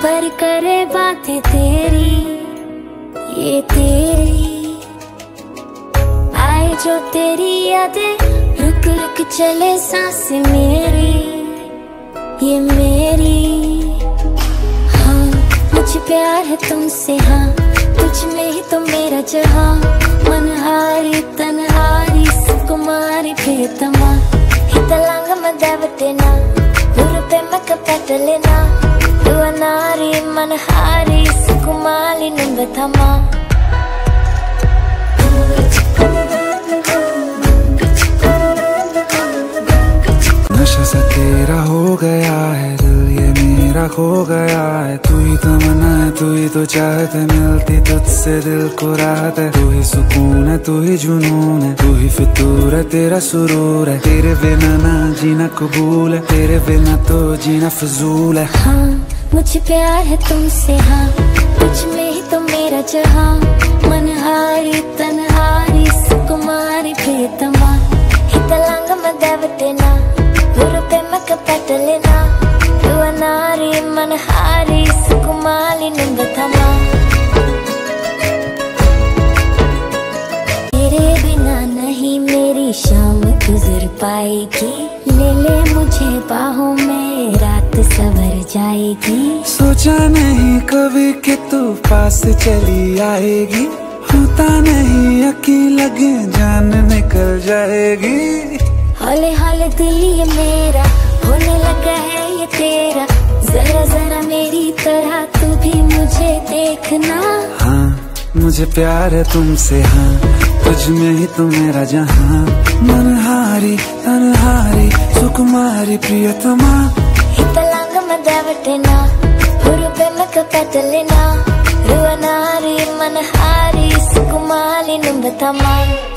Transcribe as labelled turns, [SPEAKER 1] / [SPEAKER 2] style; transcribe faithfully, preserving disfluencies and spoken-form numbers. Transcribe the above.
[SPEAKER 1] पर करे बातें तेरी, ये तेरी आए जो तेरी यादें, रुक रुक चले सांस मेरी, ये मेरी। हाँ मुझे प्यार है तुमसे, हाँ तुझ में ही तो मेरा जहाँ, मनहारी तनहारी सुकुमारी प्रियतमा, हितलांग मदावतेना उरुपे मक पटलेना, दुआनारी मनहारी सुकुमाली निंबथमा।
[SPEAKER 2] नशा सा तेरा हो गया है दिल, ये मेरा खो गया है। तू ही तमन्ना है, तू ही तो चाहत है, मिलती तुझसे दिल को राहत है। तू ही सुकून है, तू ही जुनून है, तू ही फितूर है, तेरा सुरूर है। तेरे बिना ना जीना कबूल है, तेरे बिना तो जीना फजूल है।
[SPEAKER 1] हाँ मुझे प्यार है तुमसे, हाँ तुझ में ही तो मेरा जहाँ, मनहारी तनहारी सुकुमारी प्रियतमा, हितलांग मदावतेना उरुपे मक पटलेना, दुआनारी मनहारी सुकुमाली निंबथमा। तेरे बिना नहीं मेरी शाम गुजर पाएगी, ले ले मुझे बाहों में रात सवर जाएगी।
[SPEAKER 2] सोचा नहीं कभी कि तू पास चली आएगी, होता नहीं यकीन लगे जान निकल जाएगी।
[SPEAKER 1] हौले हौले दिल ये मेरा होने लगा है ये तेरा, जरा जरा मेरी तरह तू भी मुझे देखना।
[SPEAKER 2] हाँ मुझे प्यार है तुमसे, हाँ तुझ में ही तो मेरा जहाँ, मनहारी तनहारी सुकुमारी प्रियतमा,
[SPEAKER 1] हितलांग मदावतेना उरुपे मक पटलेना, दुआनारी मनहारी सुकुमाली निंबथमा।